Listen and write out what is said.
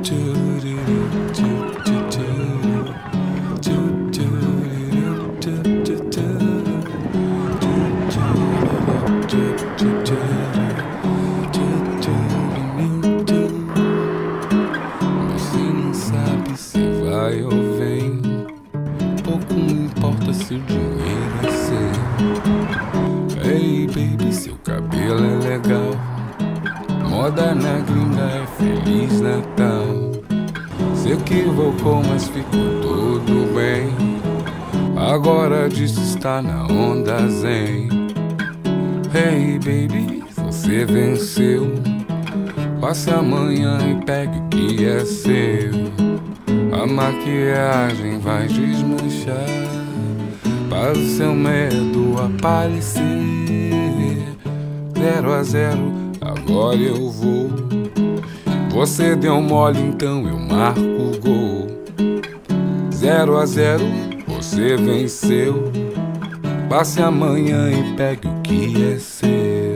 Você não sabe se vai ou vem, pouco me importa se o dinheiro é seu. Ei, baby, seu cabelo é legal, moda na gringa é Feliz Natal. Se equivocou, mas ficou tudo bem. Agora disso está na onda zen. Hey, baby, você venceu. Passe amanhã e pegue o que é seu. A maquiagem vai desmanchar para o seu medo aparecer. 0 a 0, agora eu vou. Você deu mole, então eu marco o gol. 0 a 0, você venceu. Passe amanhã e pegue o que é seu.